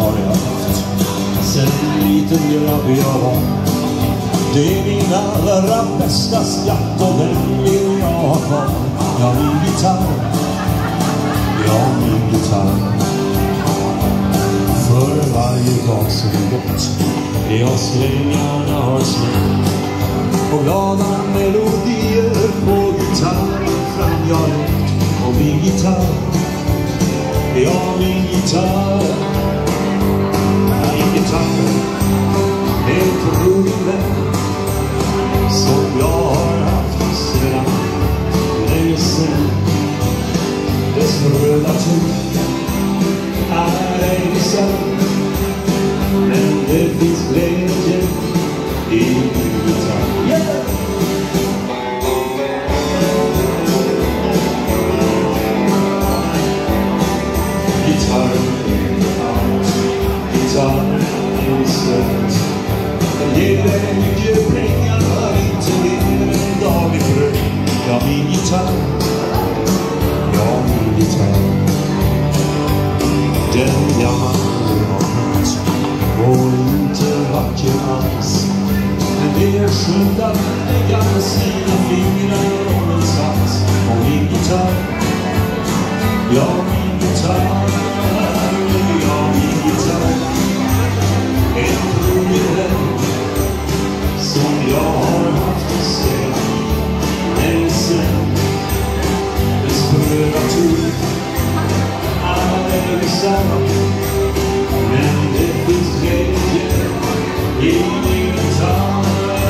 har jag haft sen liten grabb jag var. Det är min allra bästa skatt och den vill jag ha kvar. Ja, min gitarr, ja, min gitarr. För varje dag som gått är jag strängarna har släppt och glada melodier på gitarren fram jag lekt. Och min gitarr, ja, min gitarr. Min gitarr är en trogen vän som jag har haft sedan länge sen. Dess röda ton är ej sann, men det finns glädje i min gitarr. Yeah! Gitarren är allt, gitarren är slut. Den ger dig mycket pengar, inte mer än daglig bröd. Ja, min gitarr, ja, min gitarr. Den gammal har hört och inte vacker alls. Men det är skönt att lägga sina fingrar om en sats. Och min gitarr, ja, min gitarr. Ja, min gitarr. En trogen vän som jag har haft sedan länge sen. Dess röda ton är sann, men det finns glädje i min gitarr.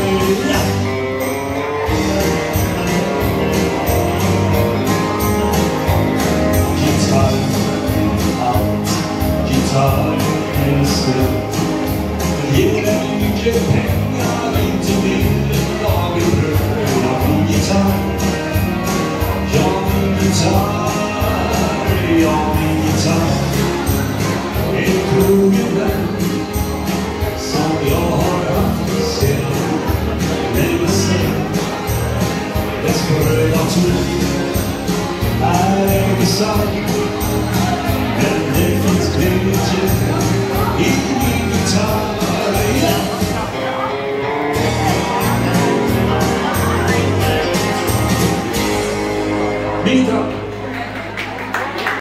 Gitarr är allt, gitarr är slut. Den ger dig mycket pengar, inte mer än daglig bröd. Ja, min gitarr, ja, min gitarr. Ja, min gitarr är en trogen vän som jag har haft sedan länge sen. Dess röda ton är ej sann,